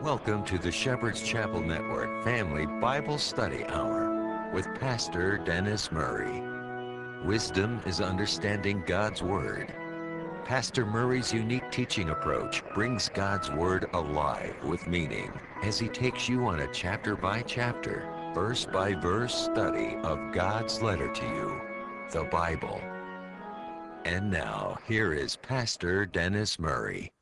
Welcome to the Shepherd's Chapel Network Family Bible Study Hour with Pastor Dennis Murray. Wisdom is understanding God's Word. Pastor Murray's unique teaching approach brings God's Word alive with meaning as he takes you on a chapter-by-chapter, verse-by-verse study of God's letter to you, the Bible. And now, here is Pastor Dennis Murray.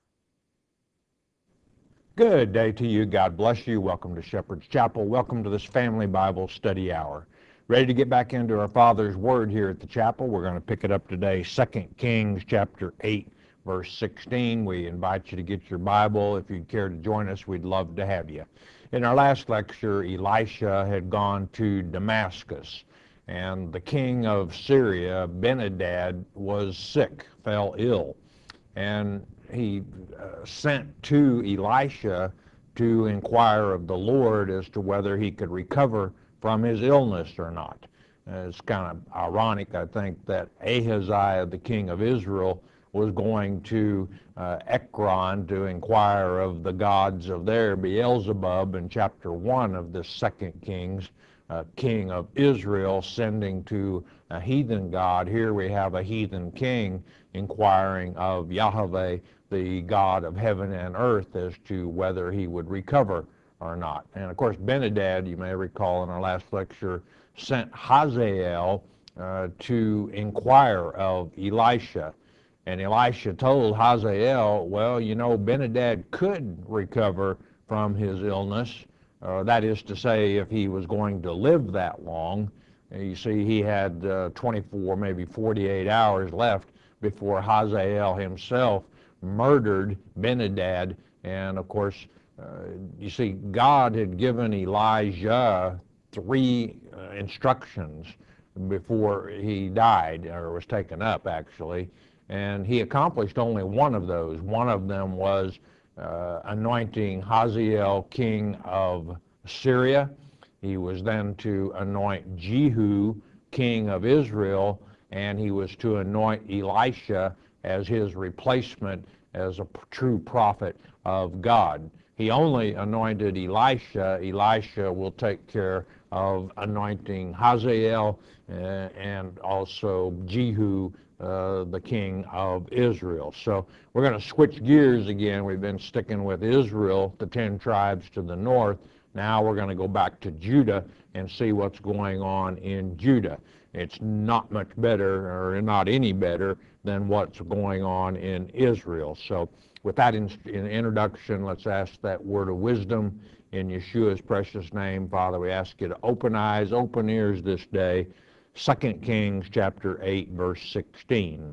Good day to you. God bless you. Welcome to Shepherd's Chapel. Welcome to this Family Bible Study Hour. Ready to get back into our Father's Word here at the chapel. We're going to pick it up today, 2 Kings chapter 8, verse 16. We invite you to get your Bible. If you'd care to join us, we'd love to have you. In our last lecture, Elisha had gone to Damascus, and the king of Syria, Ben-Hadad, was sick, fell ill, and he sent to Elisha to inquire of the Lord as to whether he could recover from his illness or not. It's kind of ironic, I think, that Ahaziah, the king of Israel, was going to Ekron to inquire of the gods of there, Beelzebub, in chapter 1 of this 2 Kings, king of Israel, sending to a heathen god. Here we have a heathen king inquiring of Yahweh, the God of heaven and earth, as to whether he would recover or not. And of course, Ben-Hadad, you may recall in our last lecture, sent Hazael to inquire of Elisha. And Elisha told Hazael, well, you know, Ben-Hadad could recover from his illness. That is to say, if he was going to live that long. You see, he had 24, maybe 48 hours left before Hazael himself murdered Ben-Hadad. And of course, you see, God had given Elijah three instructions before he died, or was taken up actually, and he accomplished only one of those. One of them was anointing Hazael king of Syria. He was then to anoint Jehu king of Israel, and he was to anoint Elisha as his replacement as a true prophet of God. He only anointed Elisha. Elisha will take care of anointing Hazael and also Jehu, the king of Israel. So we're going to switch gears again. We've been sticking with Israel, the 10 tribes to the north. Now we're going to go back to Judah and see what's going on in Judah. It's not much better, or not any better, than what's going on in Israel. So with that in introduction, let's ask that word of wisdom in Yeshua's precious name. Father, we ask you to open eyes, open ears this day. 2 Kings chapter 8, verse 16.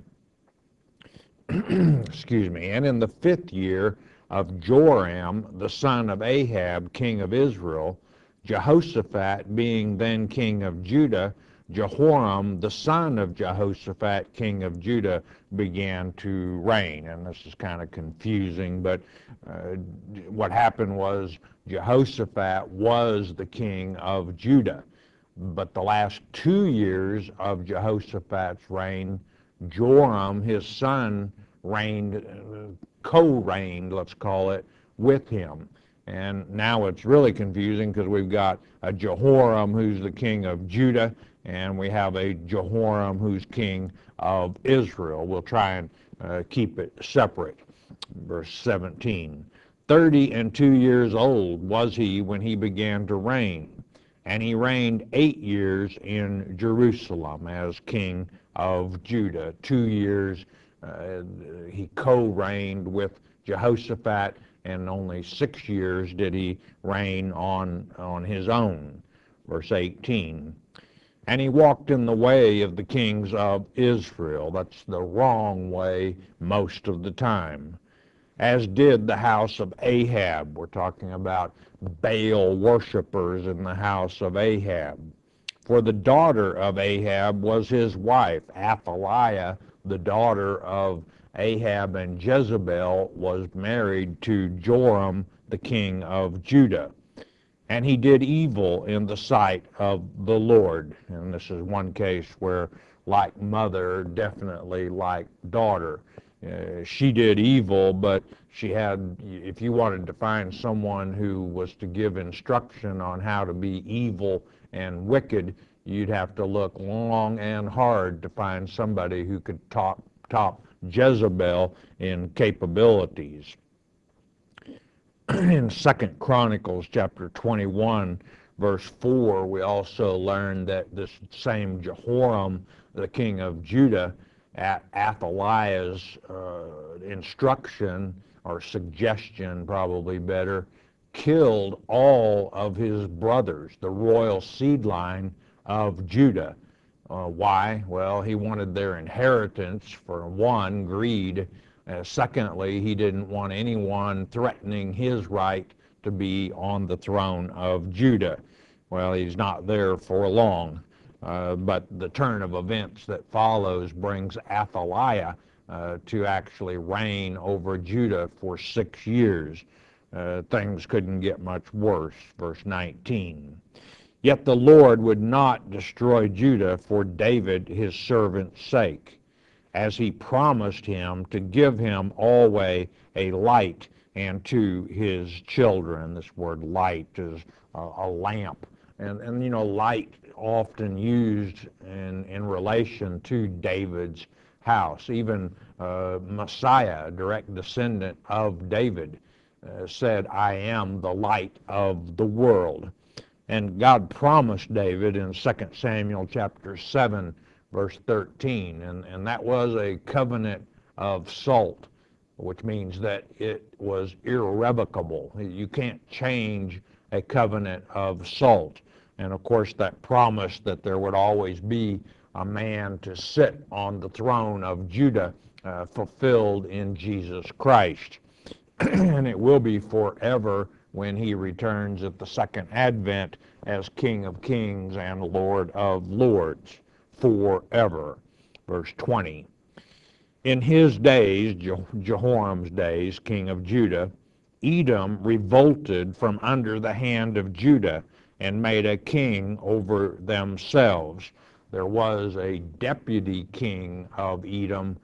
Excuse me. And in the 5th year of Joram, the son of Ahab, king of Israel, Jehoshaphat being then king of Judah, Jehoram, the son of Jehoshaphat, king of Judah, began to reign. And this is kind of confusing, but what happened was Jehoshaphat was the king of Judah. But the last 2 years of Jehoshaphat's reign, Joram, his son, reigned, co-reigned, let's call it, with him. And now it's really confusing because we've got a Jehoram who's the king of Judah, and we have a Jehoram who's king of Israel. We'll try and keep it separate. Verse 17. 32 years old was he when he began to reign, and he reigned 8 years in Jerusalem as king of Judah. 2 years he co-reigned with Jehoshaphat, and only 6 years did he reign on his own. Verse 18. And he walked in the way of the kings of Israel. That's the wrong way most of the time. As did the house of Ahab. We're talking about Baal worshipers in the house of Ahab. For the daughter of Ahab was his wife. Athaliah, the daughter of Ahab and Jezebel, was married to Joram, the king of Judah. And he did evil in the sight of the Lord. And this is one case where, like mother, definitely like daughter. She did evil, but she had, if you wanted to find someone who was to give instruction on how to be evil and wicked, you'd have to look long and hard to find somebody who could top Jezebel in capabilities. In 2 Chronicles chapter 21, verse 4, we also learn that this same Jehoram, the king of Judah, at Athaliah's instruction or suggestion, probably better, killed all of his brothers, the royal seed line of Judah. Why? Well, he wanted their inheritance, for one, greed. Secondly, he didn't want anyone threatening his right to be on the throne of Judah. Well, he's not there for long. But the turn of events that follows brings Athaliah to actually reign over Judah for 6 years. Things couldn't get much worse. Verse 19. Yet the Lord would not destroy Judah for David his servant's sake, as he promised him to give him always a light and to his children. This word light is a lamp. And you know, light often used in relation to David's house. Even Messiah, a direct descendant of David, said, I am the light of the world. And God promised David in 2 Samuel chapter 7, verse 13, and that was a covenant of salt, which means that it was irrevocable. You can't change a covenant of salt. And of course, that promise that there would always be a man to sit on the throne of Judah fulfilled in Jesus Christ. And it will be forever when he returns at the second advent as King of Kings and Lord of Lords, forever. Verse 20. In his days, Jehoram's days, king of Judah, Edom revolted from under the hand of Judah and made a king over themselves. There was a deputy king of Edom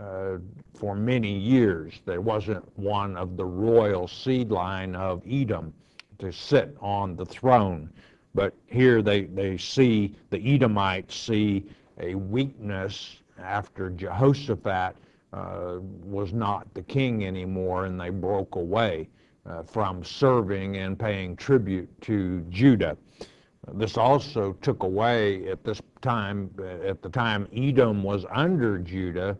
for many years. There wasn't one of the royal seed line of Edom to sit on the throne. But here they see, the Edomites see a weakness after Jehoshaphat was not the king anymore, and they broke away from serving and paying tribute to Judah. This also took away at the time Edom was under Judah,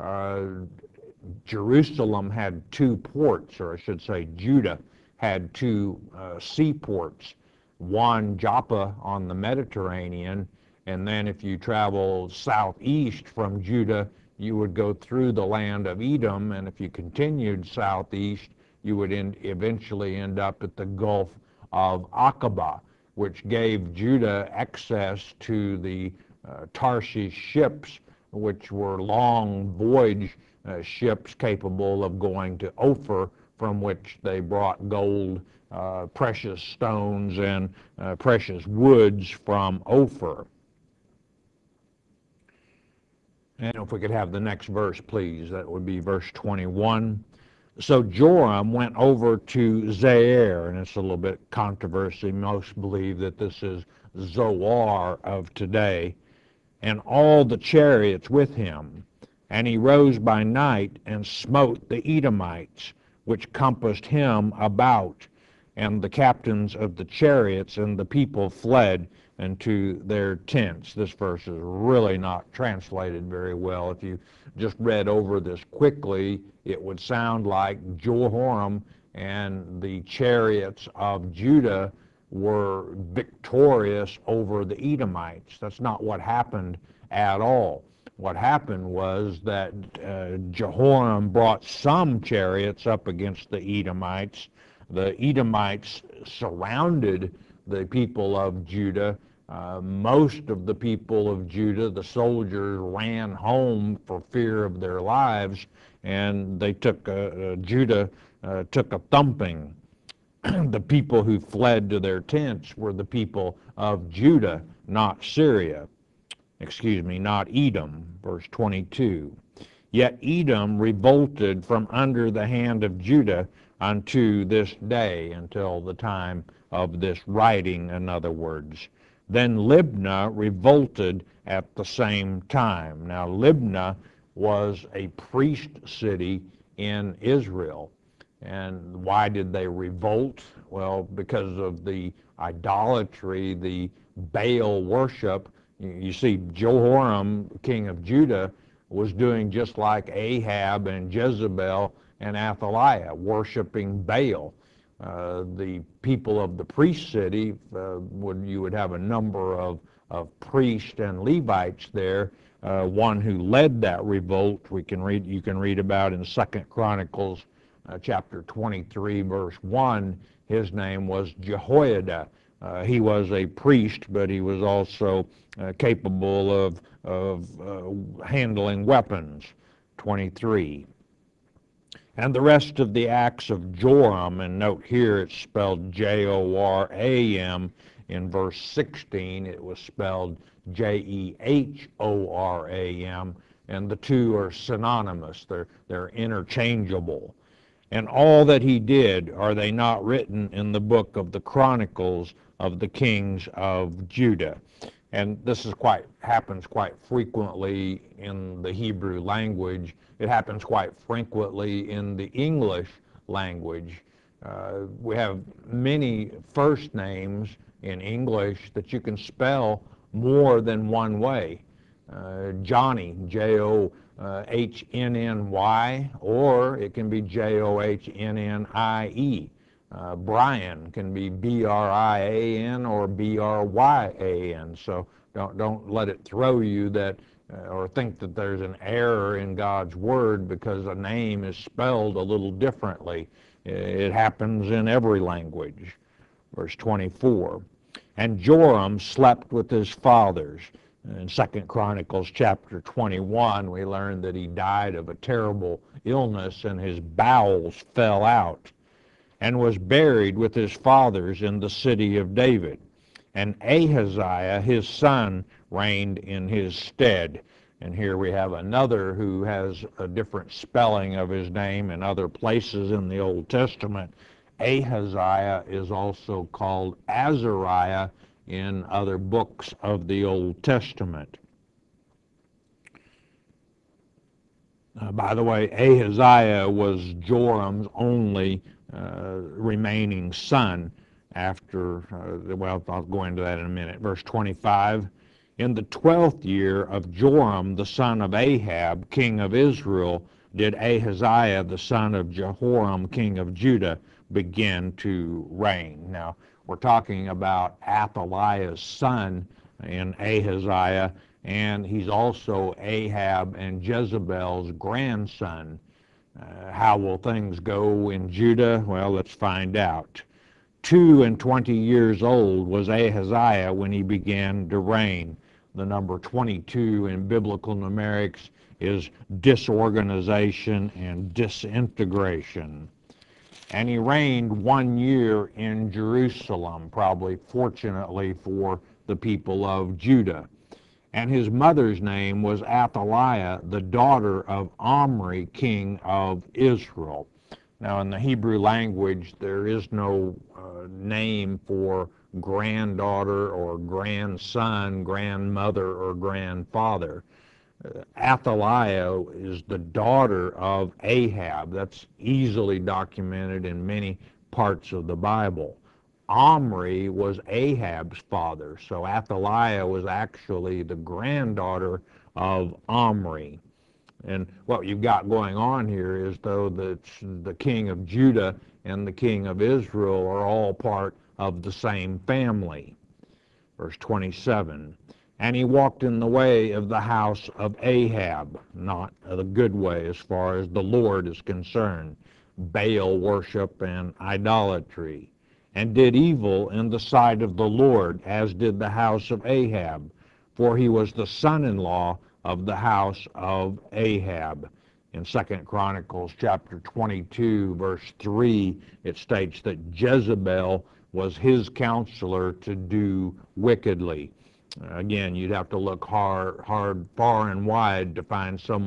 Jerusalem had 2 ports, or I should say Judah had 2 seaports, one Joppa on the Mediterranean, and then if you travel southeast from Judah, you would go through the land of Edom, and if you continued southeast, you would eventually end up at the Gulf of Aqaba, which gave Judah access to the Tarshish ships, which were long voyage ships capable of going to Ophir, from which they brought gold, precious stones, and precious woods from Ophir. And if we could have the next verse, please, that would be verse 21. So Joram went over to Zair, and it's a little bit controversy. Most believe that this is Zoar of today, and all the chariots with him. And he rose by night and smote the Edomites, which compassed him about, and the captains of the chariots, and the people fled into their tents. This verse is really not translated very well. If you just read over this quickly, it would sound like Jehoram and the chariots of Judah were victorious over the Edomites. That's not what happened at all. What happened was that Jehoram brought some chariots up against the Edomites. The Edomites surrounded the people of Judah. Most of the people of Judah, the soldiers, ran home for fear of their lives, and they took Judah took a thumping. The people who fled to their tents were the people of Judah, not Syria. Not Edom. Verse 22. Yet Edom revolted from under the hand of Judah unto this day, until the time of this writing, in other words. Then Libnah revolted at the same time. Now, Libnah was a priest city in Israel. And why did they revolt? Well, because of the idolatry, the Baal worship. You see, Jehoram, king of Judah, was doing just like Ahab and Jezebel and Athaliah, worshiping Baal. The people of the priest city, you would have a number of priests and Levites there. One who led that revolt, you can read about in 2 Chronicles chapter 23, verse 1. His name was Jehoiada. He was a priest, but he was also capable of handling weapons. 23. And the rest of the acts of Joram, and note here it's spelled Joram. In verse 16 it was spelled Jehoram, and the two are synonymous. They're interchangeable. And all that he did, are they not written in the book of the Chronicles of the kings of Judah? And this happens quite frequently in the Hebrew language. It happens quite frequently in the English language. We have many first names in English that you can spell more than one way. Johnny, Johnny, or it can be Johnnnie. Brian can be Brian or Bryan. So don't let it throw you that or think that there's an error in God's word because a name is spelled a little differently. It happens in every language. Verse 24. And Joram slept with his fathers. In 2 Chronicles chapter 21, we learn that he died of a terrible illness and his bowels fell out, and was buried with his fathers in the city of David. And Ahaziah, his son, reigned in his stead. And here we have another who has a different spelling of his name in other places in the Old Testament. Ahaziah is also called Azariah in other books of the Old Testament. By the way, Ahaziah was Joram's only remaining son after, I'll go into that in a minute. Verse 25, in the 12th year of Joram, the son of Ahab, king of Israel, did Ahaziah, the son of Jehoram, king of Judah, begin to reign. Now, we're talking about Athaliah's son in Ahaziah, and he's also Ahab and Jezebel's grandson. How will things go in Judah? Well, let's find out. 22 years old was Ahaziah when he began to reign. The number 22 in biblical numerics is disorganization and disintegration. And he reigned 1 year in Jerusalem, probably fortunately for the people of Judah. And his mother's name was Athaliah, the daughter of Omri, king of Israel. Now, in the Hebrew language, there is no name for granddaughter or grandson, grandmother, or grandfather. Athaliah is the daughter of Ahab. That's easily documented in many parts of the Bible. Omri was Ahab's father, so Athaliah was actually the granddaughter of Omri. And what you've got going on here is, though, that the king of Judah and the king of Israel are all part of the same family. Verse 27, and he walked in the way of the house of Ahab, not the good way as far as the Lord is concerned, Baal worship and idolatry, and did evil in the sight of the Lord, as did the house of Ahab, for he was the son-in-law of the house of Ahab. In 2 Chronicles chapter 22, verse 3, it states that Jezebel was his counselor to do wickedly. Again, you'd have to look hard, far and wide to find someone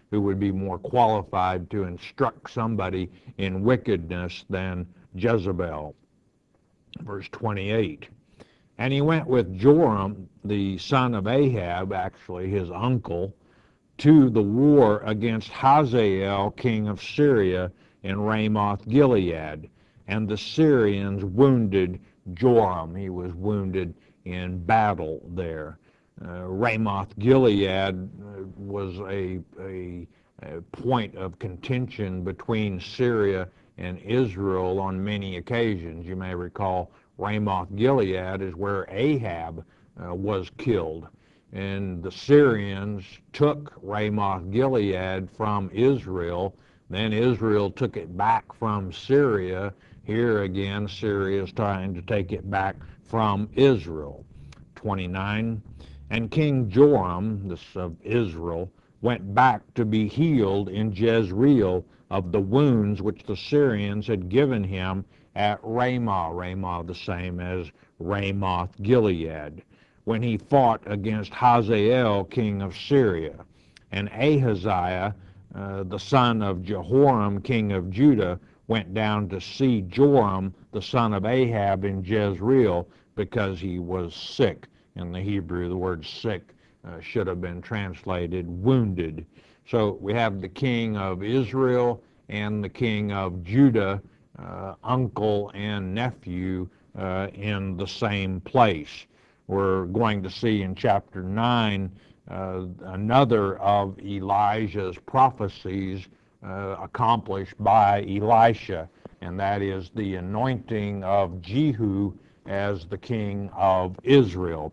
who would be more qualified to instruct somebody in wickedness than Jezebel. Verse 28. And he went with Joram, the son of Ahab, actually his uncle, to the war against Hazael, king of Syria, in Ramoth Gilead. And the Syrians wounded Joram. He was wounded in battle there. Ramoth Gilead was a point of contention between Syria and Israel on many occasions. You may recall Ramoth Gilead is where Ahab was killed. And the Syrians took Ramoth Gilead from Israel. Then Israel took it back from Syria. Here again, Syria is trying to take it back from Israel. 29. And King Joram, this of Israel, went back to be healed in Jezreel of the wounds which the Syrians had given him at Ramah. Ramah the same as Ramoth Gilead, when he fought against Hazael, king of Syria. And Ahaziah, the son of Jehoram, king of Judah, went down to see Joram, the son of Ahab, in Jezreel, because he was sick. In the Hebrew, the word sick should have been translated wounded. So we have the king of Israel and the king of Judah, uncle and nephew, in the same place. We're going to see in chapter 9 another of Elijah's prophecies accomplished by Elisha, and that is the anointing of Jehu as the king of Israel.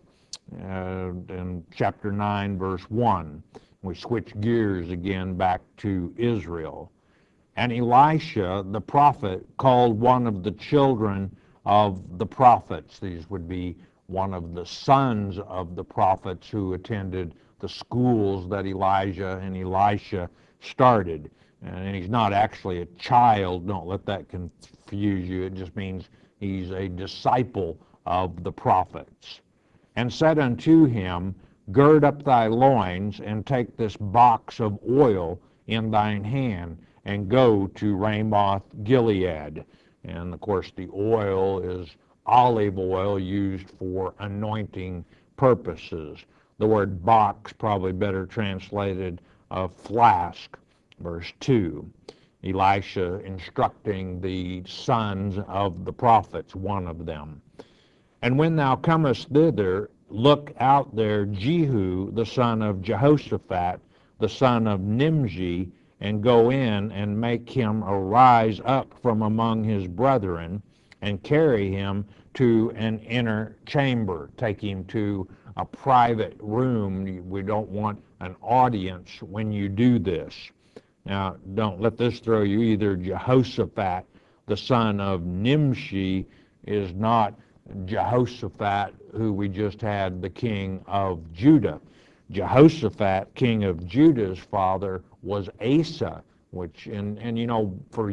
In chapter 9, verse 1, we switch gears again back to Israel. And Elisha, the prophet, called one of the children of the prophets. These would be one of the sons of the prophets who attended the schools that Elijah and Elisha started. And he's not actually a child. Don't let that confuse you. It just means he's a disciple of the prophets. And said unto him, Gird up thy loins, and take this box of oil in thine hand, and go to Ramoth Gilead. And of course the oil is olive oil used for anointing purposes. The word box, probably better translated a flask. Verse 2, Elisha instructing the sons of the prophets, one of them. And when thou comest thither, look out there Jehu, the son of Jehoshaphat, the son of Nimshi, and go in and make him arise up from among his brethren, and carry him to an inner chamber. Take him to a private room. We don't want an audience when you do this. Now, don't let this throw you either. Jehoshaphat, the son of Nimshi, is not Jehoshaphat, who we just had, the king of Judah. Jehoshaphat, king of Judah's father, was Asa, which, and you know, for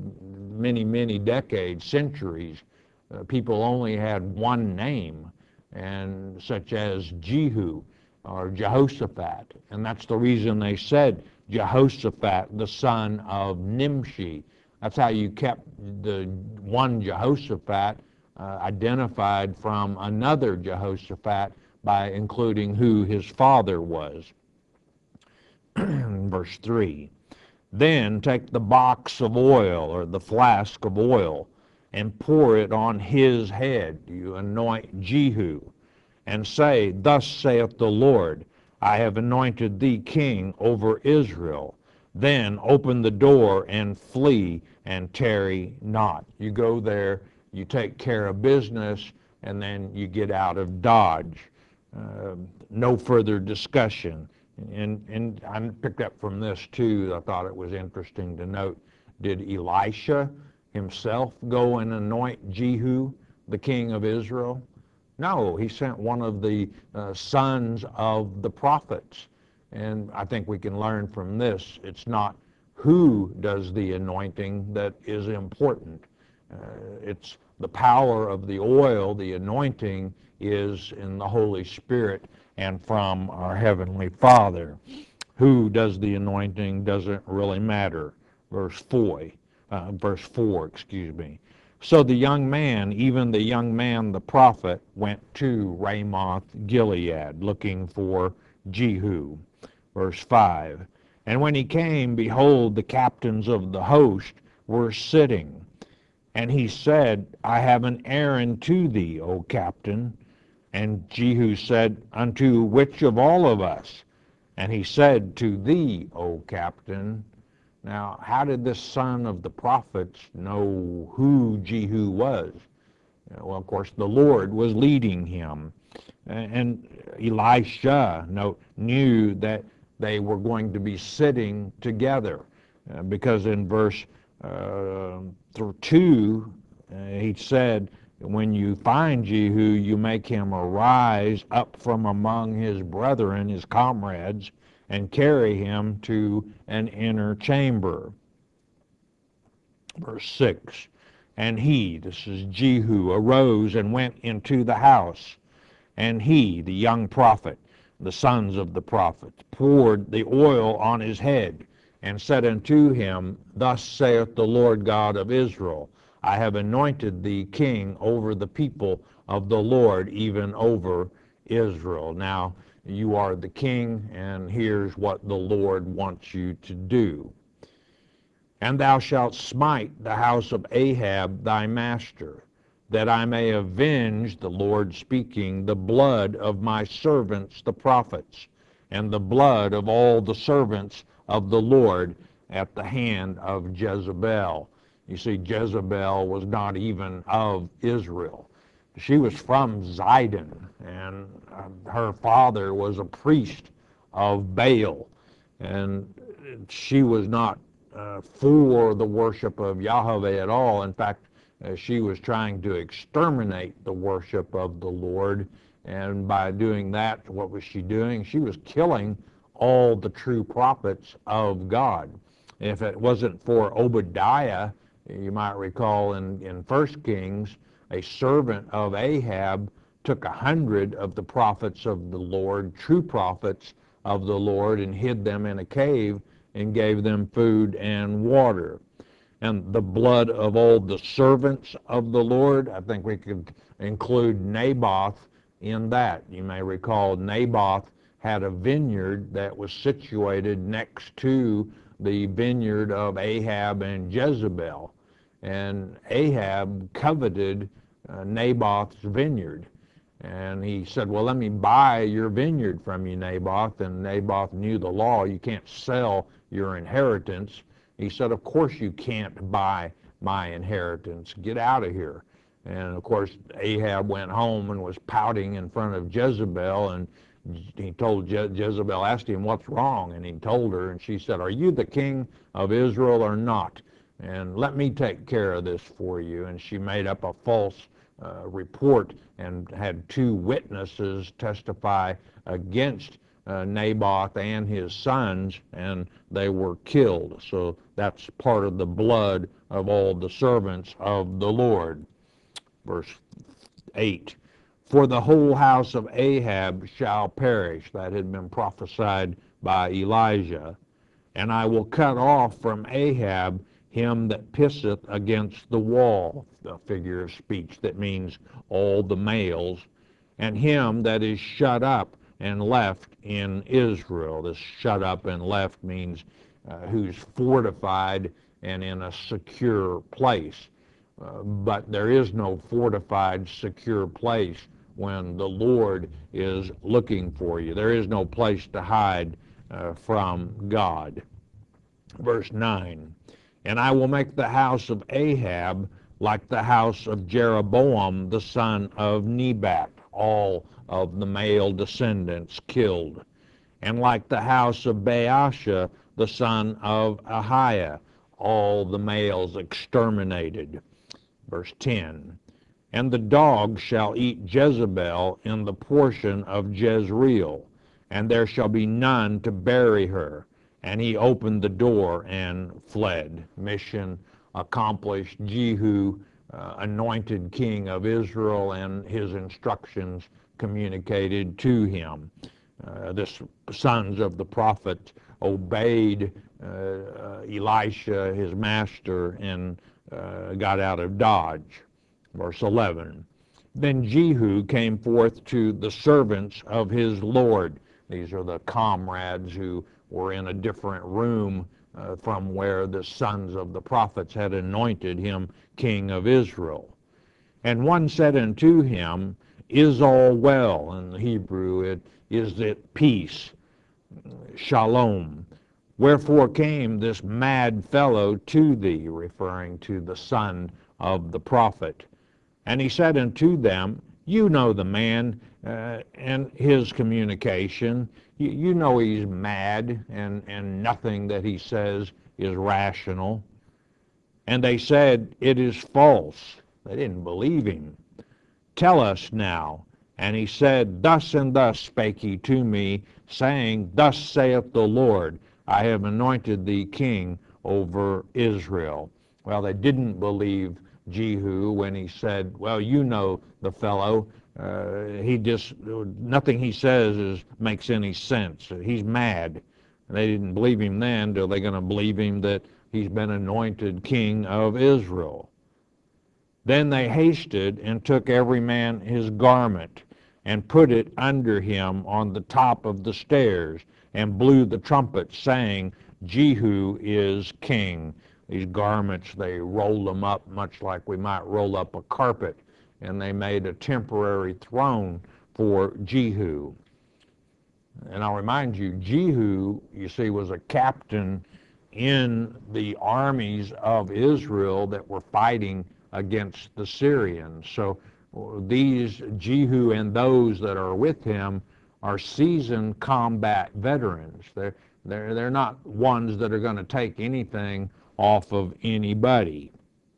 many decades, centuries, people only had one name, and such as Jehu or Jehoshaphat, and that's the reason they said Jehoshaphat, the son of Nimshi. That's how you kept the one Jehoshaphat identified from another Jehoshaphat by including who his father was. Verse 3, Then take the box of oil, or the flask of oil, and pour it on his head. You anoint Jehu, and say, Thus saith the Lord, I have anointed thee king over Israel. Then open the door and flee, and tarry not. You go there, you take care of business, and then you get out of Dodge. No further discussion. And I picked up from this too, I thought it was interesting to note, did Elisha himself go and anoint Jehu, the king of Israel? No, he sent one of the sons of the prophets. And I think we can learn from this, it's not who does the anointing that is important. It's the power of the oil, the anointing is in the Holy Spirit and from our Heavenly Father. who does the anointing doesn't really matter. Verse 4, excuse me. So the young man, even the young man, the prophet, went to Ramoth Gilead, looking for Jehu. Verse 5. And when he came, behold, the captains of the host were sitting. And he said, I have an errand to thee, O captain. And Jehu said, unto which of all of us? And he said, to thee, O captain. Now, how did this son of the prophets know who Jehu was? Well, of course, the Lord was leading him. And Elisha knew that they were going to be sitting together. Because in verse 2, he said, when you find Jehu, you make him arise up from among his brethren, his comrades, and carry him to an inner chamber. Verse 6, and he, this is Jehu, arose and went into the house. And he, the young prophet, the sons of the prophets, poured the oil on his head, and said unto him, thus saith the Lord God of Israel, I have anointed thee king over the people of the Lord, even over Israel. Now, you are the king, and here's what the Lord wants you to do. And thou shalt smite the house of Ahab thy master, that I may avenge, the Lord speaking, the blood of my servants the prophets, and the blood of all the servants of the Lord at the hand of Jezebel. You see, Jezebel was not even of Israel. She was from Zidon, and her father was a priest of Baal, and she was not for the worship of Yahweh at all. In fact, she was trying to exterminate the worship of the Lord, and by doing that, what was she doing? She was killing all the true prophets of God. If it wasn't for Obadiah, you might recall in 1 Kings, a servant of Ahab took 100 of the prophets of the Lord, true prophets of the Lord, and hid them in a cave and gave them food and water. And the blood of all the servants of the Lord, I think we could include Naboth in that. You may recall Naboth had a vineyard that was situated next to the vineyard of Ahab and Jezebel. And Ahab coveted Naboth's vineyard. And he said, well, let me buy your vineyard from you, Naboth. And Naboth knew the law. You can't sell your inheritance. He said, of course you can't buy my inheritance. Get out of here. And, of course, Ahab went home and was pouting in front of Jezebel. And he told Jezebel, asked him, what's wrong? And he told her, and she said, are you the king of Israel or not? And let me take care of this for you. And she made up a false report and had 2 witnesses testify against Naboth and his sons, and they were killed. So that's part of the blood of all the servants of the Lord. Verse 8, for the whole house of Ahab shall perish. That had been prophesied by Elijah. And I will cut off from Ahab him that pisseth against the wall, a figure of speech that means all the males, and him that is shut up and left in Israel. This shut up and left means who's fortified and in a secure place. But there is no fortified, secure place when the Lord is looking for you. There is no place to hide from God. Verse 9, and I will make the house of Ahab like the house of Jeroboam the son of Nebat, all of the male descendants killed, and like the house of Baasha the son of Ahiah, all the males exterminated. Verse 10, and the dog shall eat Jezebel in the portion of Jezreel, and there shall be none to bury her. And he opened the door and fled. Mission accomplished. Jehu, anointed king of Israel, and his instructions communicated to him. The sons of the prophet obeyed Elisha, his master, and got out of Dodge. Verse 11. Then Jehu came forth to the servants of his Lord. These are the comrades who were in a different room from where the sons of the prophets had anointed him king of Israel. And one said unto him, Is all well? In the Hebrew, is it peace? Shalom. Wherefore came this mad fellow to thee, referring to the son of the prophet. And he said unto them, You know the man and his communication. You know he's mad, and nothing that he says is rational. And they said, It is false. They didn't believe him. Tell us now. And he said, Thus and thus spake he to me, saying, Thus saith the Lord, I have anointed thee king over Israel. Well, they didn't believe Jehu when he said, well, you know the fellow. Nothing he says makes any sense. He's mad. They didn't believe him then. Are they going to believe him that he's been anointed king of Israel? Then they hasted and took every man his garment and put it under him on the top of the stairs and blew the trumpet, saying, Jehu is king. These garments, they rolled them up much like we might roll up a carpet, and they made a temporary throne for Jehu. And I'll remind you, Jehu, you see, was a captain in the armies of Israel that were fighting against the Syrians. So these Jehu and those that are with him are seasoned combat veterans. They're not ones that are going to take anything off of anybody.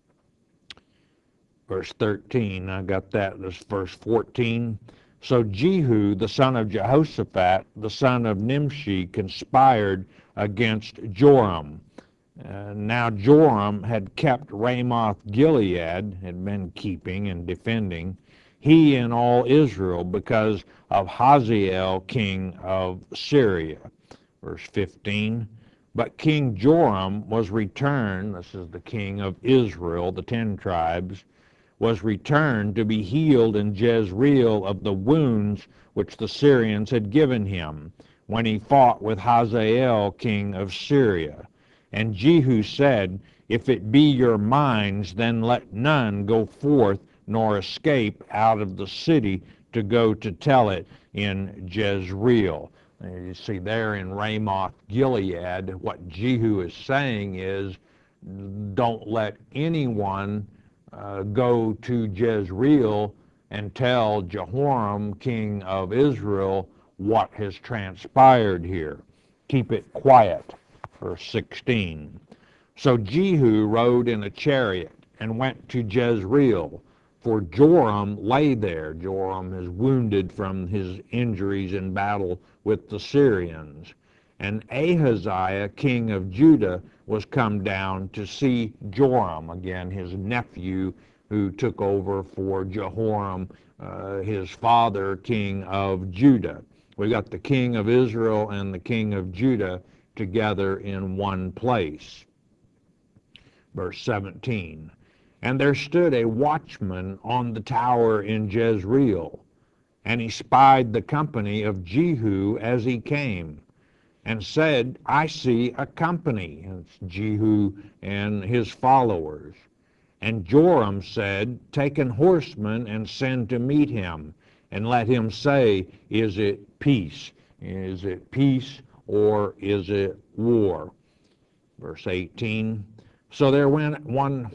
Verse 13, I got that. This verse 14. So Jehu, the son of Jehoshaphat, the son of Nimshi, conspired against Joram. Now Joram had kept Ramoth Gilead, had been keeping and defending, he and all Israel, because of Hazael, king of Syria. Verse 15. But King Joram was returned, this is the king of Israel, the 10 tribes, was returned to be healed in Jezreel of the wounds which the Syrians had given him, when he fought with Hazael, king of Syria. And Jehu said, If it be your minds, then let none go forth nor escape out of the city to go to tell it in Jezreel. You see there in Ramoth Gilead, what Jehu is saying is, don't let anyone go to Jezreel and tell Jehoram, king of Israel, what has transpired here. Keep it quiet. Verse 16. So Jehu rode in a chariot and went to Jezreel, for Joram lay there. Joram is wounded from his injuries in battle with the Syrians. And Ahaziah, king of Judah, was come down to see Joram, again his nephew, who took over for Jehoram, his father, king of Judah. We got the king of Israel and the king of Judah together in one place. Verse 17. And there stood a watchman on the tower in Jezreel, and he spied the company of Jehu as he came, and said, I see a company. And it's Jehu and his followers. And Joram said, Take an horseman and send to meet him, and let him say, Is it peace? Is it peace or is it war? Verse 18. So there went one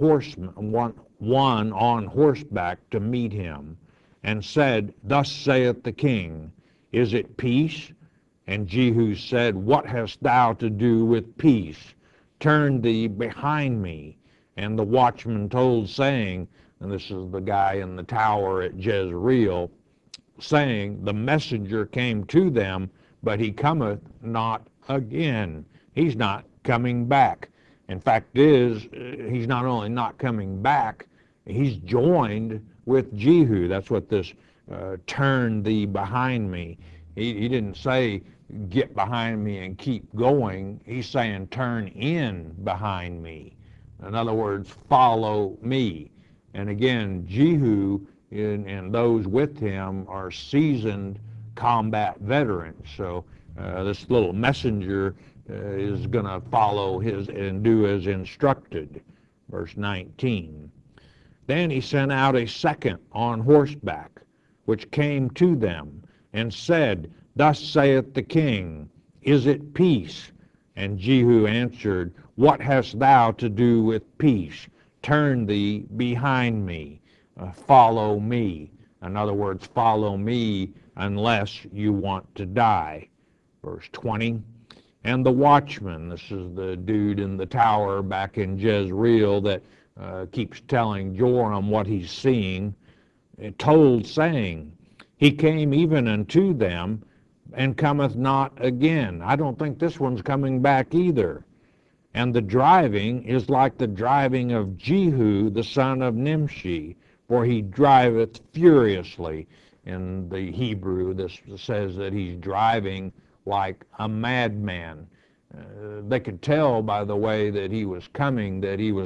on horseback to meet him, and said, Thus saith the king, Is it peace? And Jehu said, What hast thou to do with peace? Turn thee behind me. And the watchman told, saying, and this is the guy in the tower at Jezreel, saying, The messenger came to them, but he cometh not again. He's not coming back. In fact is, he's not only not coming back, he's joined with Jehu. That's what this turn thee behind me. He didn't say, get behind me and keep going. He's saying, turn in behind me. In other words, follow me. And again, Jehu and those with him are seasoned combat veterans. So this little messenger is going to follow his and do as instructed. Verse 19. Then he sent out a second on horseback, which came to them, and said, Thus saith the king, Is it peace? And Jehu answered, What hast thou to do with peace? Turn thee behind me. Follow me. In other words, follow me unless you want to die. Verse 20. And the watchman, this is the dude in the tower back in Jezreel that keeps telling Joram what he's seeing, told, saying, He came even unto them, and cometh not again. I don't think this one's coming back either. And the driving is like the driving of Jehu, the son of Nimshi, for he driveth furiously. In the Hebrew, this says that he's driving like a madman. They could tell by the way that he was coming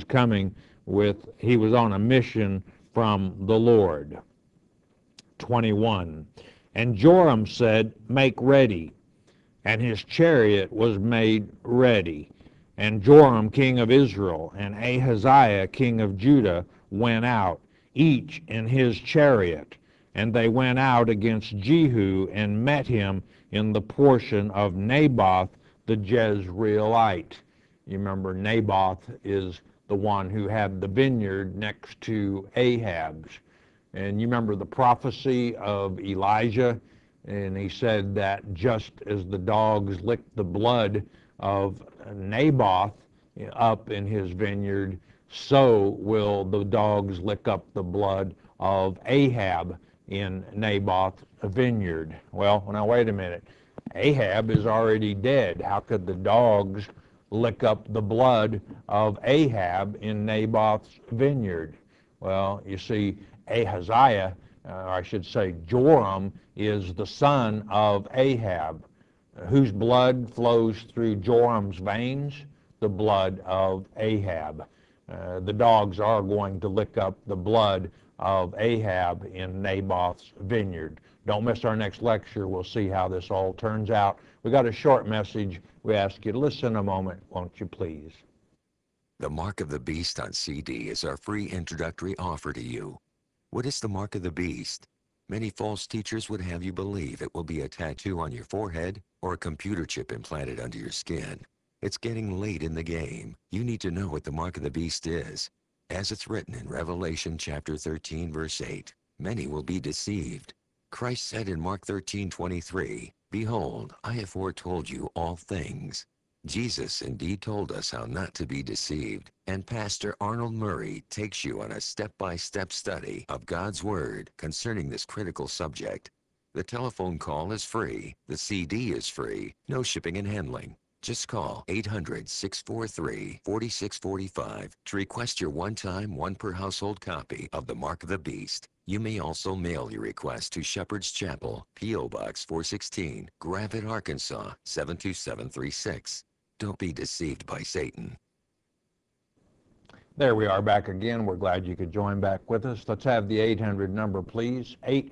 he was on a mission from the Lord. 21. And Joram said, Make ready. And his chariot was made ready. And Joram, king of Israel, and Ahaziah, king of Judah, went out, each in his chariot. And they went out against Jehu and met him in the portion of Naboth the Jezreelite. You remember Naboth is the one who had the vineyard next to Ahab's. And you remember the prophecy of Elijah, and he said that just as the dogs licked the blood of Naboth up in his vineyard, so will the dogs lick up the blood of Ahab in Naboth's vineyard. Well, now wait a minute. Ahab is already dead. How could the dogs lick up the blood of Ahab in Naboth's vineyard? Well, you see, Ahaziah, or I should say Joram, is the son of Ahab. Whose blood flows through Joram's veins? The blood of Ahab. The dogs are going to lick up the blood of Ahab in Naboth's vineyard. Don't miss our next lecture. We'll see how this all turns out. We got a short message. We ask you to listen a moment, won't you please? The Mark of the Beast on CD is our free introductory offer to you. What is the Mark of the Beast? Many false teachers would have you believe it will be a tattoo on your forehead or a computer chip implanted under your skin. It's getting late in the game. You need to know what the Mark of the Beast is. As it's written in Revelation chapter 13, verse 8, many will be deceived. Christ said in Mark 13:23, Behold, I have foretold you all things. Jesus indeed told us how not to be deceived, and Pastor Arnold Murray takes you on a step-by-step study of God's Word concerning this critical subject. The telephone call is free, the CD is free, no shipping and handling. Just call 800-643-4645 to request your one-time, one-per-household copy of The Mark of the Beast. You may also mail your request to Shepherd's Chapel, P.O. Box 416, Gravette, Arkansas 72736. Don't be deceived by Satan. There we are back again. We're glad you could join back with us. Let's have the 800 number, please.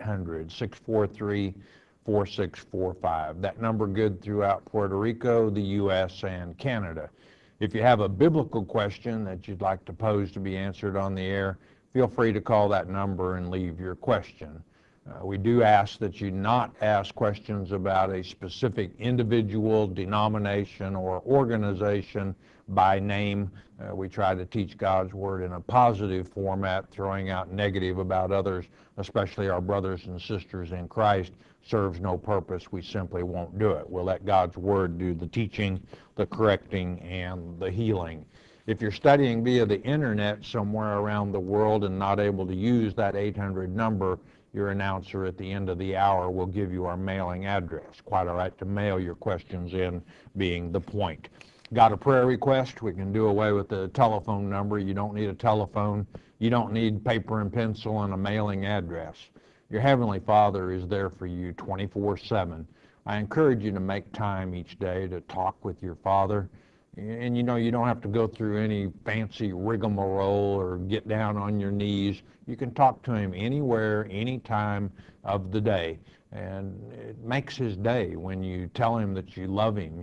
800-643-4645. That number good throughout Puerto Rico, the U.S., and Canada. If you have a biblical question that you'd like to pose to be answered on the air, feel free to call that number and leave your question. We do ask that you not ask questions about a specific individual, denomination, or organization by name. We try to teach God's Word in a positive format. Throwing out negative about others, especially our brothers and sisters in Christ, serves no purpose. We simply won't do it. We'll let God's Word do the teaching, the correcting, and the healing. If you're studying via the internet somewhere around the world and not able to use that 800 number, your announcer at the end of the hour will give you our mailing address. Quite all right to mail your questions in, being the point. Got a prayer request? We can do away with the telephone number. You don't need a telephone. You don't need paper and pencil and a mailing address. Your Heavenly Father is there for you 24/7. I encourage you to make time each day to talk with your Father. And you don't have to go through any fancy rigmarole or get down on your knees. You can talk to him anywhere, any time of the day. And it makes his day when you tell him that you love him.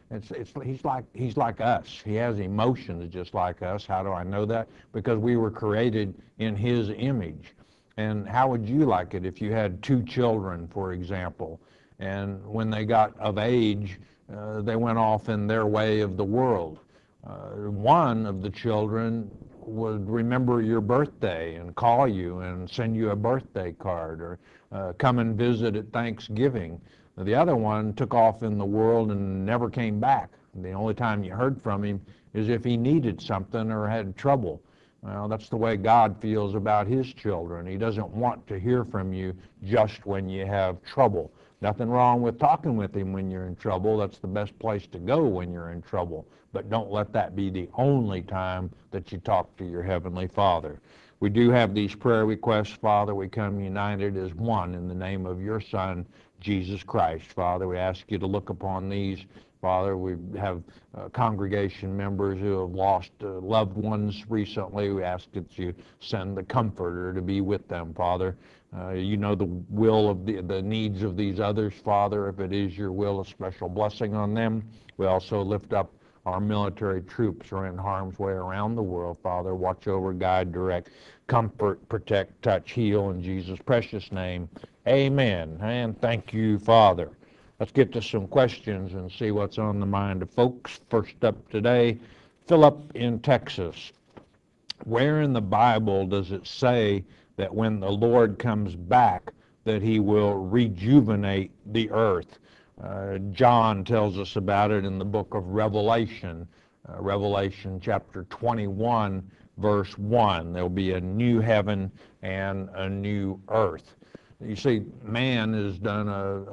He's like us. He has emotions just like us. How do I know that? Because we were created in his image. And how would you like it if you had two children, for example, and when they got of age, they went off in their way of the world? One of the children would remember your birthday and call you and send you a birthday card, or come and visit at Thanksgiving. The other one took off in the world and never came back. The only time you heard from him is if he needed something or had trouble. Well, that's the way God feels about his children. He doesn't want to hear from you just when you have trouble. Nothing wrong with talking with him when you're in trouble. That's the best place to go when you're in trouble. But don't let that be the only time that you talk to your Heavenly Father. We do have these prayer requests, Father. We come united as one in the name of your Son, Jesus Christ. Father, we ask you to look upon these. Father, we have congregation members who have lost loved ones recently. We ask that you send the Comforter to be with them, Father. You know the will of the needs of these others, Father. If it is your will, a special blessing on them. We also lift up our military troops who are in harm's way around the world, Father. Watch over, guide, direct, comfort, protect, touch, heal in Jesus' precious name. Amen. And thank you, Father. Let's get to some questions and see what's on the mind of folks. First up today, Philip in Texas. Where in the Bible does it say that when the Lord comes back that he will rejuvenate the earth? John tells us about it in the book of Revelation, Revelation chapter 21, verse 1. There'll be a new heaven and a new earth. You see, man has done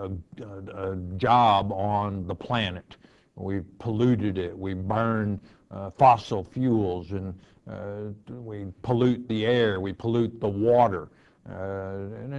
a job on the planet. We've polluted it. We burn fossil fuels, and we pollute the air. We pollute the water. And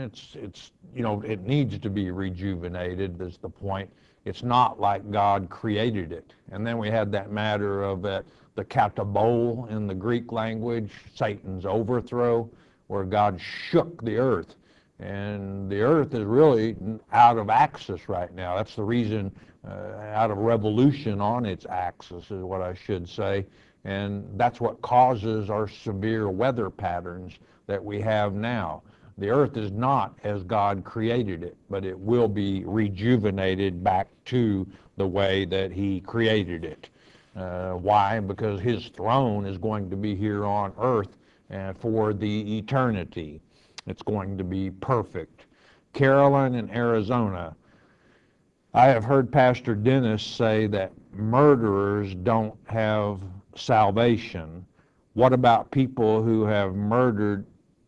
it needs to be rejuvenated is the point. It's not like God created it. And then we had that matter of the katabole in the Greek language, Satan's overthrow, where God shook the earth. And the earth is really out of axis right now. That's the reason, out of revolution on its axis is what I should say. And that's what causes our severe weather patterns that we have now. The earth is not as God created it, but it will be rejuvenated back to the way that he created it. Why? Because his throne is going to be here on earth for the eternity. It's going to be perfect. Carolyn in Arizona. I have heard Pastor Dennis say that murderers don't have salvation. What about people who have murder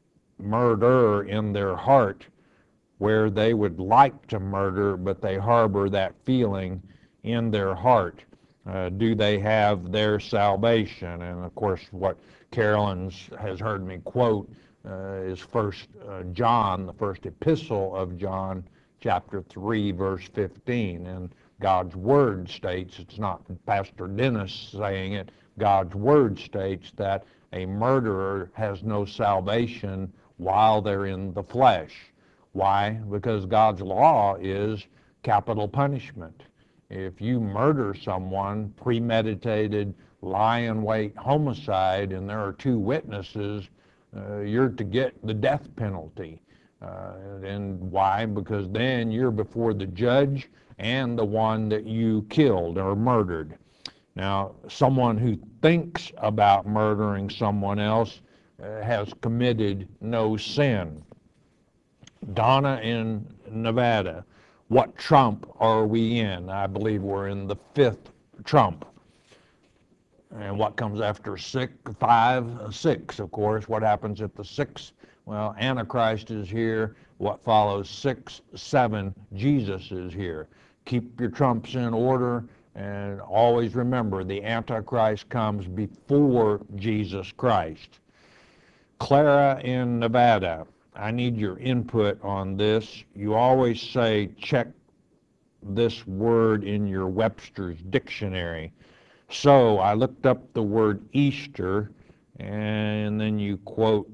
in their heart, where they would like to murder, but they harbor that feeling in their heart? Do they have their salvation? And of course, what Carolyn has heard me quote is First John, the first epistle of John, chapter 3, verse 15. And God's Word states, it's not Pastor Dennis saying it, God's Word states that a murderer has no salvation while they're in the flesh. Why? Because God's law is capital punishment. If you murder someone, premeditated, lie-in-wait homicide, and there are two witnesses, you're to get the death penalty. And why? Because then you're before the judge and the one that you killed or murdered. Now, someone who thinks about murdering someone else has committed no sin. Donna in Nevada, what trump are we in? I believe we're in the fifth trump. And what comes after 5? 6, of course. What happens at the 6th? Well, Antichrist is here. What follows 6, 7, Jesus is here. Keep your trumps in order, and always remember the Antichrist comes before Jesus Christ. Clara in Nevada, I need your input on this. You always say check this word in your Webster's dictionary. So I looked up the word Easter, and then you quote,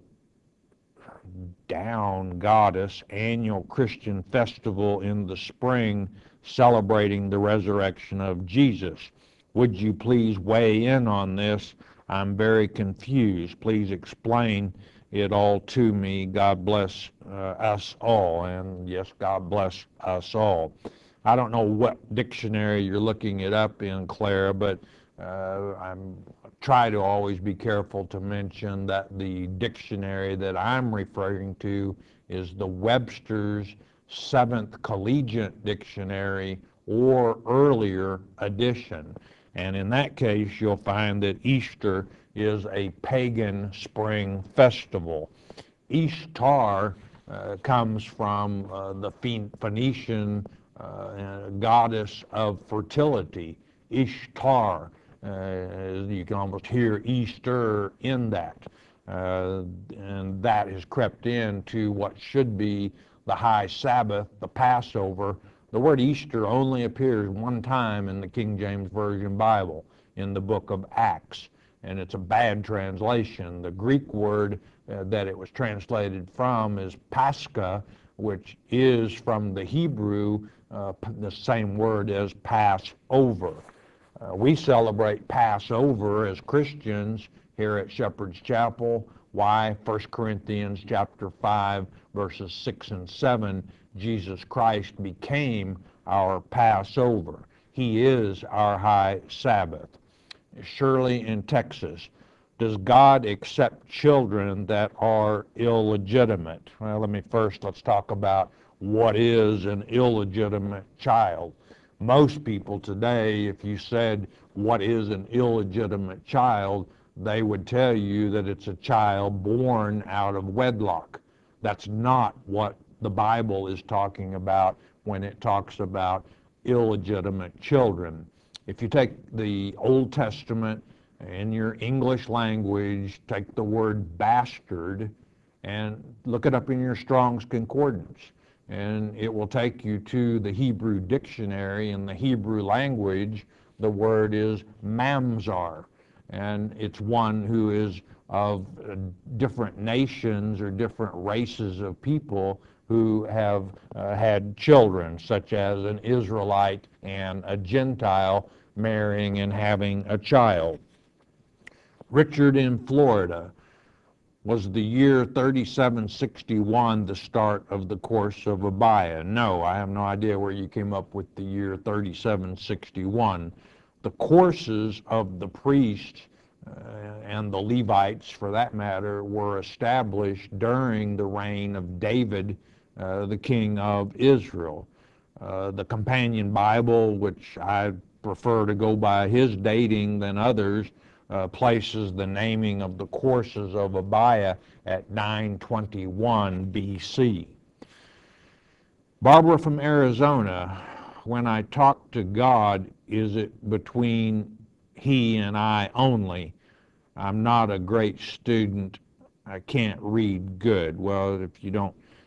down goddess, annual Christian festival in the spring celebrating the resurrection of Jesus. Would you please weigh in on this? I'm very confused. Please explain it all to me. God bless us all. And yes, God bless us all. I don't know what dictionary you're looking it up in, Clara, but I'm try to always be careful to mention that the dictionary that I'm referring to is the Webster's 7th Collegiate Dictionary or earlier edition. And in that case, you'll find that Easter is a pagan spring festival. Ishtar comes from the Phoenician goddess of fertility, Ishtar. You can almost hear Easter in that. And that has crept into what should be the high Sabbath, the Passover. The word Easter only appears one time in the King James Version Bible, in the book of Acts, and it's a bad translation. The Greek word that it was translated from is Pascha, which is from the Hebrew the same word as Passover. We celebrate Passover as Christians here at Shepherd's Chapel. Why? 1 Corinthians chapter 5, verses 6 and 7, Jesus Christ became our Passover. He is our high Sabbath. Shirley in Texas, does God accept children that are illegitimate? Well, let's talk about what is an illegitimate child. Most people today, if you said, what is an illegitimate child, they would tell you that it's a child born out of wedlock. That's not what the Bible is talking about when it talks about illegitimate children. If you take the Old Testament in your English language, take the word bastard and look it up in your Strong's Concordance, and it will take you to the Hebrew dictionary. In the Hebrew language, the word is mamzar, and it's one who is of different nations or different races of people who have had children, such as an Israelite and a Gentile marrying and having a child. Richard in Florida, was the year 3761 the start of the course of Abia? No, I have no idea where you came up with the year 3761. The courses of the priests and the Levites, for that matter, were established during the reign of David, the king of Israel. The Companion Bible, which I prefer to go by his dating than others, places the naming of the courses of Abia at 921 BC. Barbara from Arizona, when I talk to God, is it between he and I only? I'm not a great student. I can't read good. Well, if you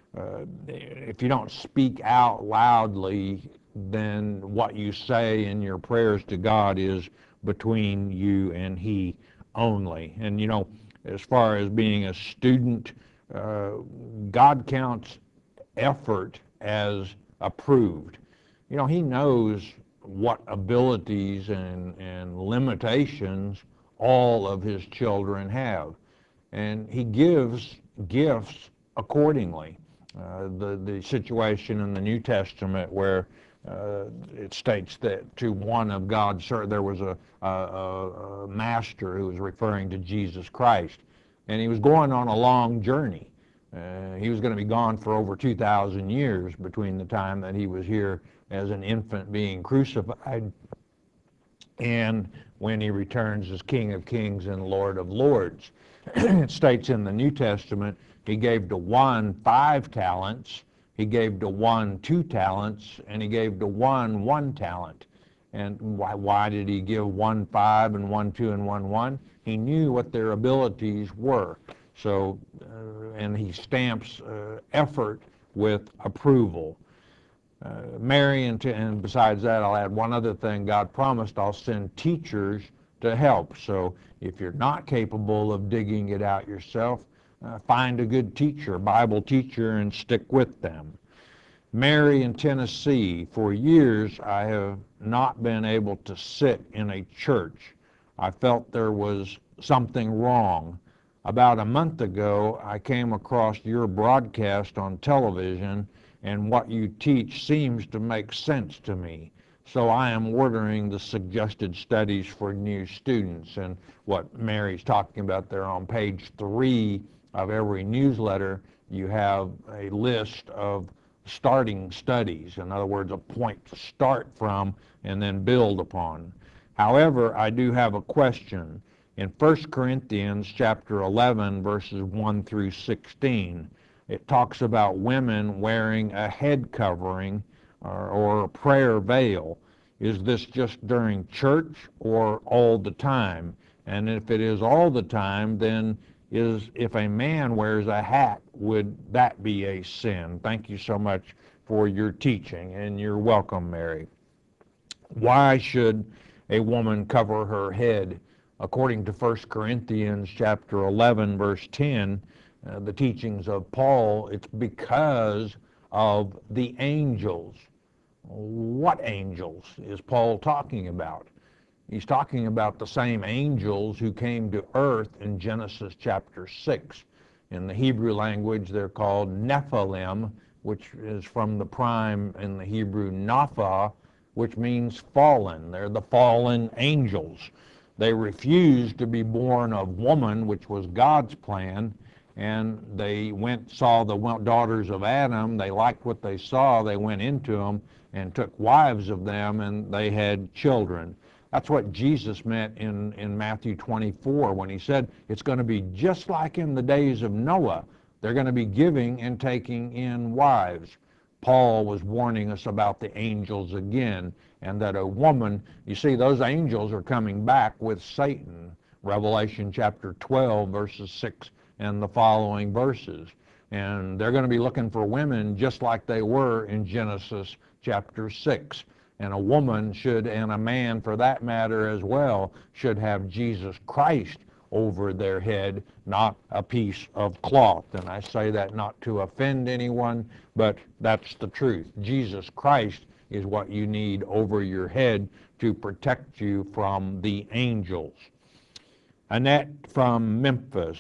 don't speak out loudly, then what you say in your prayers to God is between you and he only. And as far as being a student, God counts effort as approved. He knows what abilities and limitations all of his children have, and he gives gifts accordingly. The situation in the New Testament where it states that to one of God's servants, there was a master who was referring to Jesus Christ, and he was going on a long journey. He was going to be gone for over 2,000 years between the time that he was here as an infant being crucified and when he returns as King of Kings and Lord of Lords. It states in the New Testament, he gave to one 5 talents, he gave to one 2 talents, and he gave to one 1 talent. And why did he give one 5 and one 2 and one 1? He knew what their abilities were. So, and he stamps effort with approval. Mary, and besides that, I'll add one other thing. God promised I'll send teachers to help. So if you're not capable of digging it out yourself, find a good teacher, Bible teacher, and stick with them. Mary in Tennessee, for years I have not been able to sit in a church. I felt there was something wrong. About a month ago, I came across your broadcast on television, and what you teach seems to make sense to me. So I am ordering the suggested studies for new students. And what Mary's talking about there on page 3 of every newsletter, you have a list of starting studies. In other words, a point to start from and then build upon. However, I do have a question. In 1 Corinthians chapter 11, verses 1 through 16, it talks about women wearing a head covering or a prayer veil. Is this just during church or all the time? And if it is all the time, then if a man wears a hat, would that be a sin? Thank you so much for your teaching, and you're welcome, Mary. Why should a woman cover her head? According to 1 Corinthians chapter 11, verse 10, the teachings of Paul, it's because of the angels. What angels is Paul talking about? He's talking about the same angels who came to earth in Genesis chapter 6. In the Hebrew language, they're called Nephilim, which is from the prime in the Hebrew Napha, which means fallen. They're the fallen angels. They refused to be born of woman, which was God's plan, and they saw the daughters of Adam. They liked what they saw. They went into them and took wives of them, and they had children. That's what Jesus meant in Matthew 24 when he said it's going to be just like in the days of Noah. They're going to be giving and taking in wives. Paul was warning us about the angels again, and that a woman, you see, those angels are coming back with Satan. Revelation chapter 12, verses 6 and the following verses. And they're going to be looking for women just like they were in Genesis chapter 6. And a woman should, and a man for that matter as well, should have Jesus Christ over their head, not a piece of cloth. And I say that not to offend anyone, but that's the truth. Jesus Christ is what you need over your head to protect you from the angels. Annette from Memphis.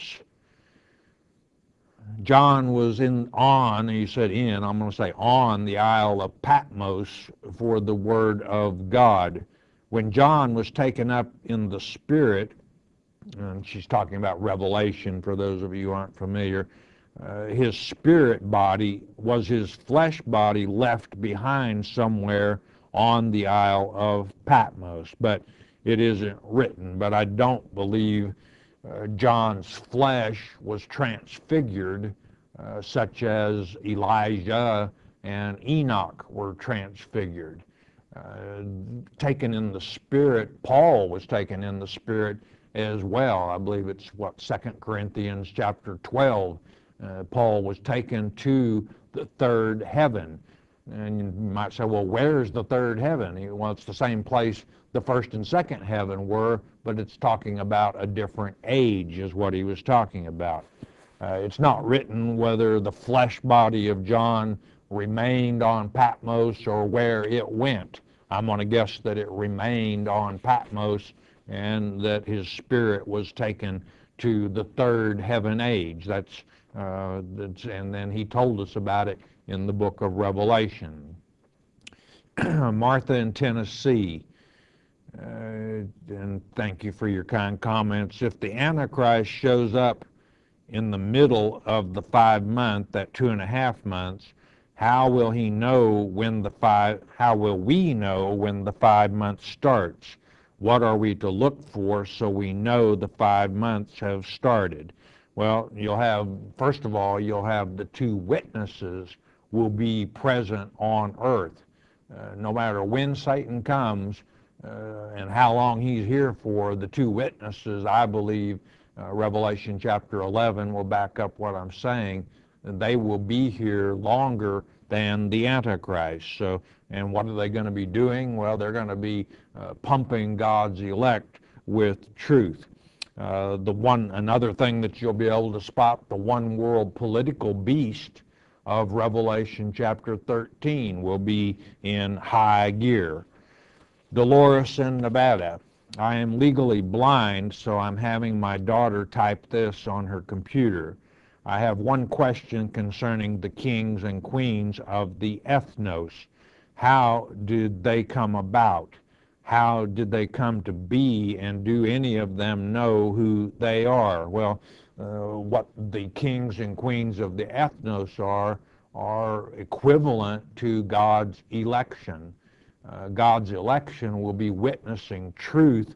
John was he said I'm going to say on the Isle of Patmos for the Word of God. When John was taken up in the Spirit, and she's talking about Revelation for those of you who aren't familiar, his spirit body was his flesh body left behind somewhere on the Isle of Patmos. But it isn't written. But I don't believe John's flesh was transfigured, such as Elijah and Enoch were transfigured. Taken in the Spirit, Paul was taken in the Spirit as well. I believe it's 2 Corinthians chapter 12. Paul was taken to the third heaven. And you might say, well, where's the third heaven? Well, it's the same place the first and second heaven were, but it's talking about a different age is what he was talking about. It's not written whether the flesh body of John remained on Patmos or where it went. I'm going to guess that it remained on Patmos and that his spirit was taken to the third heaven age. And then he told us about it in the book of Revelation. Martha in Tennessee, and thank you for your kind comments. If the Antichrist shows up in the middle of the 5 month, that 2.5 months, how will we know when the 5 months starts? What are we to look for so we know the 5 months have started? Well, first of all, you'll have the 2 witnesses will be present on earth. No matter when Satan comes and how long he's here for, the 2 witnesses, I believe, Revelation chapter 11 will back up what I'm saying. They will be here longer than the Antichrist. So, and what are they going to be doing? Well, they're going to be pumping God's elect with truth. Another thing that you'll be able to spot, the one world political beast of Revelation chapter 13 will be in high gear. Dolores in Nevada. I am legally blind, so I'm having my daughter type this on her computer. I have one question concerning the kings and queens of the ethnos. How did they come about? How did they come to be, and do any of them know who they are? Well, what the kings and queens of the ethnos are equivalent to God's election. God's election will be witnessing truth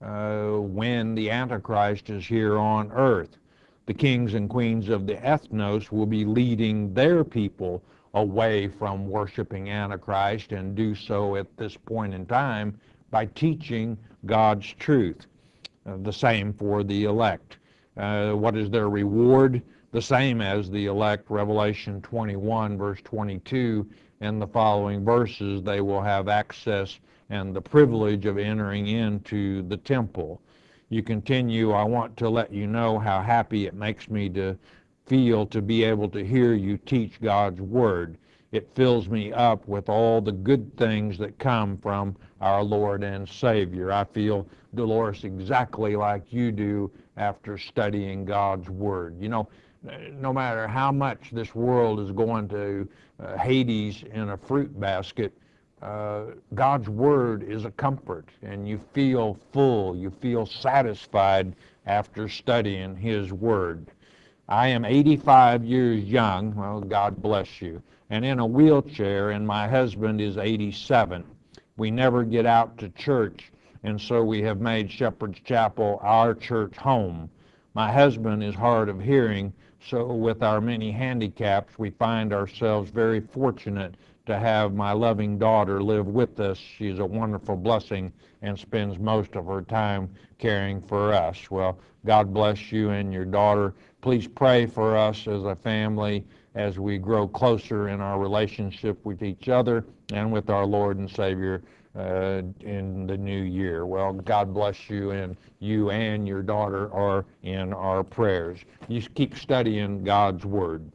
when the Antichrist is here on earth. The kings and queens of the ethnos will be leading their people away from worshiping Antichrist, and do so at this point in time by teaching God's truth. The same for the elect. What is their reward? The same as the elect. Revelation 21, verse 22, and the following verses, they will have access and the privilege of entering into the temple. You continue, I want to let you know how happy it makes me to feel to be able to hear you teach God's Word. It fills me up with all the good things that come from our Lord and Savior. I feel, Dolores, exactly like you do after studying God's Word. You know, no matter how much this world is going to Hades in a fruit basket, God's Word is a comfort, and you feel full, you feel satisfied after studying His Word. I am 85 years young, well, God bless you, and in a wheelchair, and my husband is 87. We never get out to church, and so we have made Shepherd's Chapel our church home. My husband is hard of hearing, so with our many handicaps, we find ourselves very fortunate to have my loving daughter live with us. She's a wonderful blessing and spends most of her time caring for us. Well, God bless you and your daughter. Please pray for us as a family as we grow closer in our relationship with each other and with our Lord and Savior in the new year. Well, God bless you, and you and your daughter are in our prayers. You keep studying God's Word.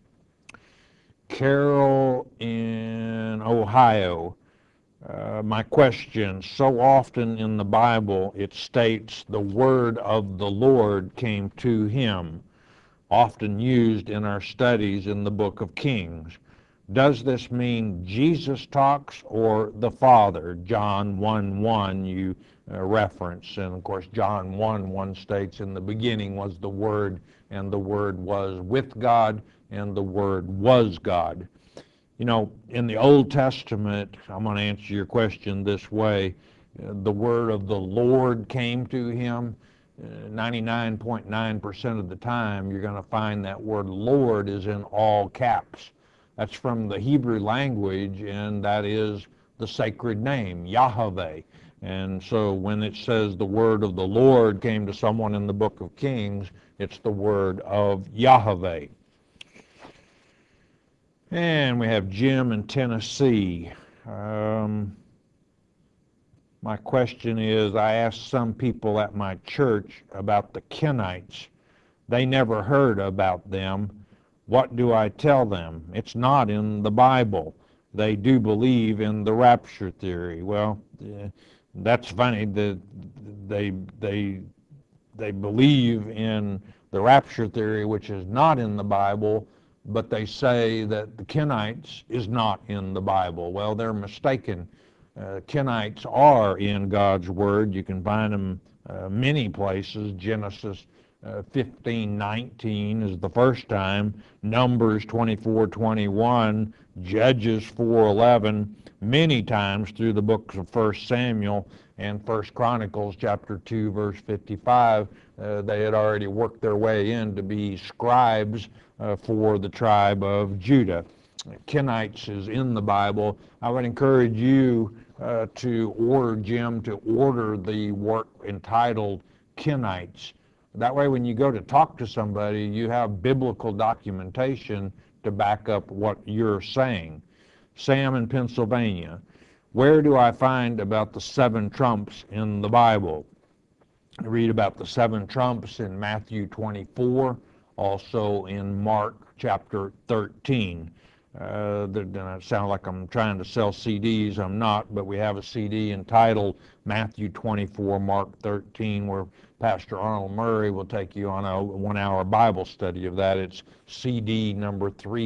Carol in Ohio. My question, so often in the Bible it states the word of the Lord came to him, often used in our studies in the book of Kings. Does this mean Jesus talks or the Father? John 1:1 you reference, and of course John 1:1 states, in the beginning was the Word, and the Word was with God, and the Word was God. You know, in the Old Testament, I'm going to answer your question this way, the word of the Lord came to him. 99.9% of the time, you're going to find that word Lord is in all caps. That's from the Hebrew language, and that is the sacred name, Yahweh. And so when it says the word of the Lord came to someone in the book of Kings, it's the word of Yahweh. And we have Jim in Tennessee. My question is, I asked some people at my church about the Kenites. They never heard about them. What do I tell them? It's not in the Bible. They do believe in the rapture theory. Well, that's funny that they believe in the rapture theory, which is not in the Bible, but they say that the Kenites is not in the Bible. Well, they're mistaken. Kenites are in God's Word. You can find them many places. Genesis 15:19 is the first time. Numbers 24:21, Judges 4:11, many times through the books of 1 Samuel and 1 Chronicles chapter 2, verse 55. They had already worked their way in to be scribes for the tribe of Judah. Kenites is in the Bible. I would encourage you to order, Jim, to order the work entitled Kenites. That way when you go to talk to somebody, you have biblical documentation to back up what you're saying. Sam in Pennsylvania, where do I find about the 7 trumps in the Bible? I read about the 7 trumps in Matthew 24, also in Mark chapter 13. I sound like I'm trying to sell CDs. I'm not, but we have a CD entitled Matthew 24, Mark 13, where Pastor Arnold Murray will take you on a 1-hour Bible study of that. It's CD number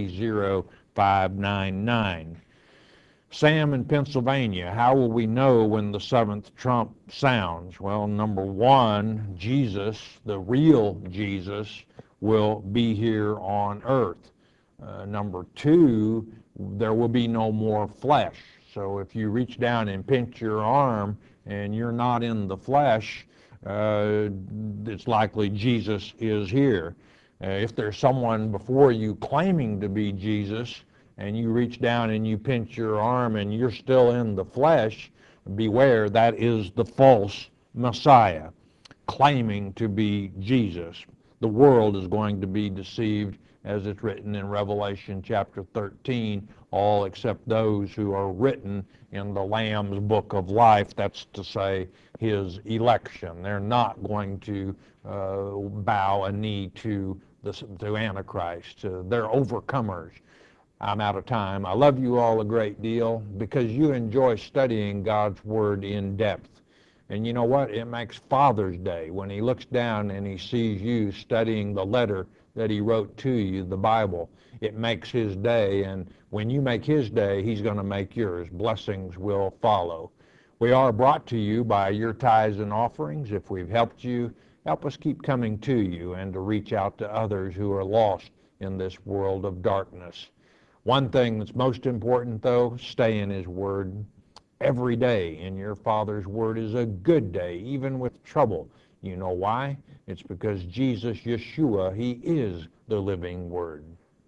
30599. Sam in Pennsylvania, how will we know when the 7th trump sounds? Well, number 1, Jesus, the real Jesus, will be here on earth. Number 2, there will be no more flesh. So if you reach down and pinch your arm and you're not in the flesh, it's likely Jesus is here. If there's someone before you claiming to be Jesus, and you reach down and you pinch your arm and you're still in the flesh, beware, that is the false Messiah claiming to be Jesus. The world is going to be deceived, as it's written in Revelation chapter 13, all except those who are written in the Lamb's book of life, that's to say his election. They're not going to bow a knee to Antichrist. They're overcomers. I'm out of time. I love you all a great deal because you enjoy studying God's Word in depth. And you know what? It makes Father's Day when he looks down and he sees you studying the letter that he wrote to you, the Bible. It makes his day, and when you make his day, he's going to make yours. Blessings will follow. We are brought to you by your tithes and offerings. If we've helped you, help us keep coming to you and to reach out to others who are lost in this world of darkness. One thing that's most important, though, stay in his Word. Every day in your Father's Word is a good day, even with trouble. You know why? It's because Jesus, Yeshua, he is the living Word.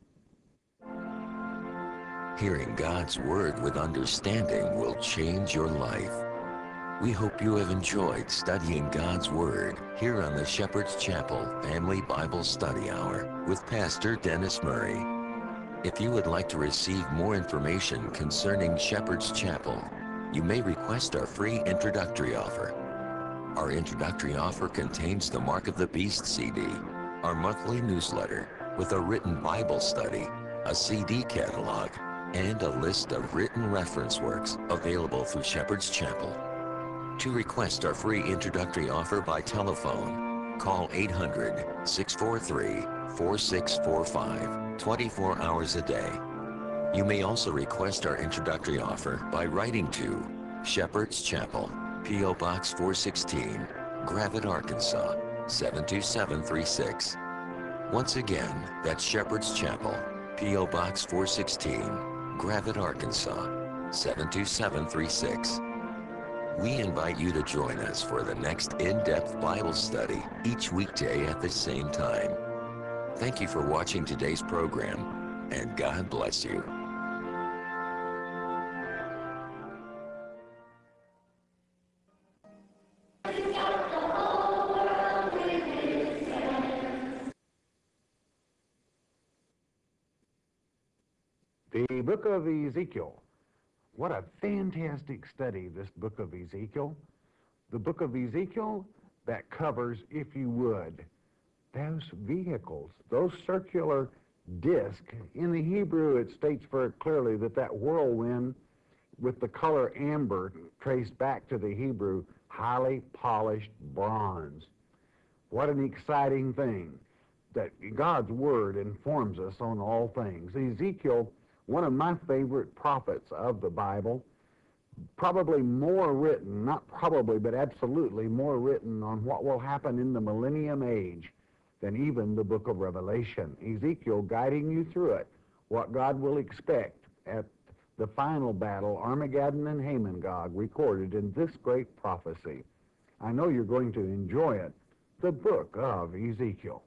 Hearing God's Word with understanding will change your life. We hope you have enjoyed studying God's Word here on the Shepherd's Chapel Family Bible Study Hour with Pastor Dennis Murray. If you would like to receive more information concerning Shepherd's Chapel, you may request our free introductory offer. Our introductory offer contains the Mark of the Beast CD, our monthly newsletter with a written Bible study, a CD catalog, and a list of written reference works available through Shepherd's Chapel. To request our free introductory offer by telephone, call 800-643-4645. 24 hours a day. You may also request our introductory offer by writing to Shepherd's Chapel, P.O. Box 416, Gravette, Arkansas, 72736. Once again, that's Shepherd's Chapel, P.O. Box 416, Gravette, Arkansas, 72736. We invite you to join us for the next in-depth Bible study each weekday at the same time. Thank you for watching today's program, and God bless you. The book of Ezekiel. What a fantastic study, this book of Ezekiel. The book of Ezekiel that covers, if you would, those vehicles, those circular discs. In the Hebrew, it states very clearly that that whirlwind with the color amber traced back to the Hebrew, highly polished bronze. What an exciting thing that God's Word informs us on all things. Ezekiel, one of my favorite prophets of the Bible, probably more written, not probably, but absolutely more written on what will happen in the millennium age than even the book of Revelation. Ezekiel guiding you through it, what God will expect at the final battle, Armageddon and Hamon-Gog, recorded in this great prophecy. I know you're going to enjoy it, the book of Ezekiel.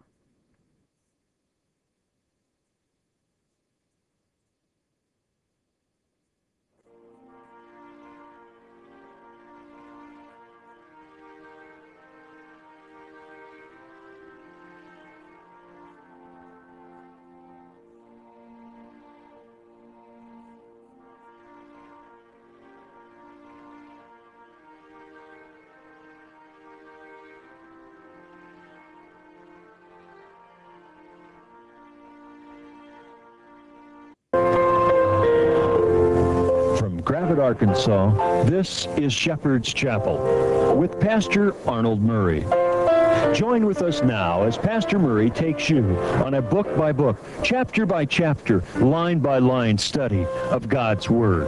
Rapids, Arkansas, this is Shepherd's Chapel with Pastor Arnold Murray. Join with us now as Pastor Murray takes you on a book-by-book, chapter-by-chapter, line-by-line study of God's Word.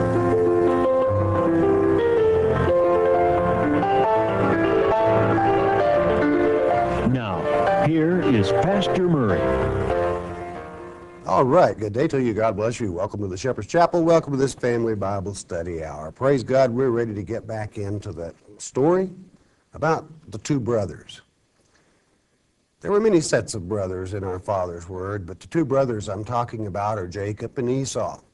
Now, here is Pastor Murray. All right, good day to you. God bless you. Welcome to the Shepherd's Chapel. Welcome to this Family Bible Study Hour. Praise God, we're ready to get back into that story about the two brothers. There were many sets of brothers in our Father's Word, but the two brothers I'm talking about are Jacob and Esau.